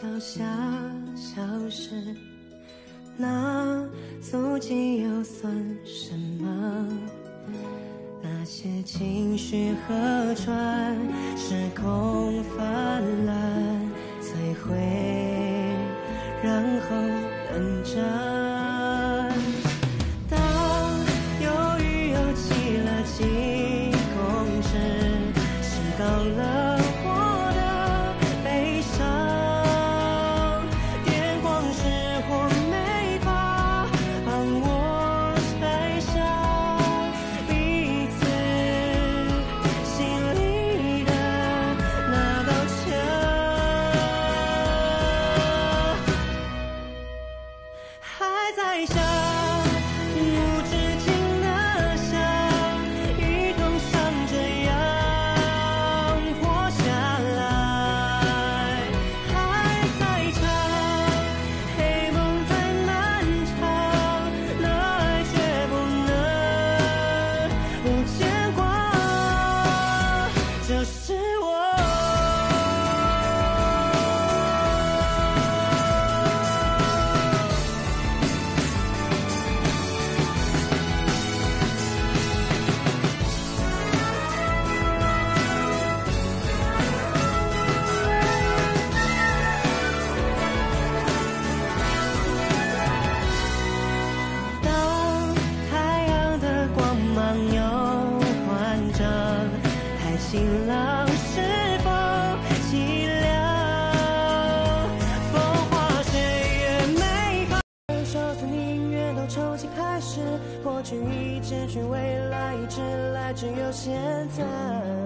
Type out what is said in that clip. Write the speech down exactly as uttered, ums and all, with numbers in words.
脚下消失，那足迹又算什么？那些情绪河川，时空泛滥，摧毁，然后冷战。当忧郁又起了几公尺，吸到了我的悲伤，电光石火没法帮我拆下彼此心里的那道墙，还在想无止境的想，一同像这样活下来，还在唱，黑梦在漫长，那爱却不能不牵挂，就是我。当太阳的光芒又换着太晴朗，是否凄凉？风花雪月没法，手从音乐到抽泣开始，过去一直去，未来一直来，只有现在。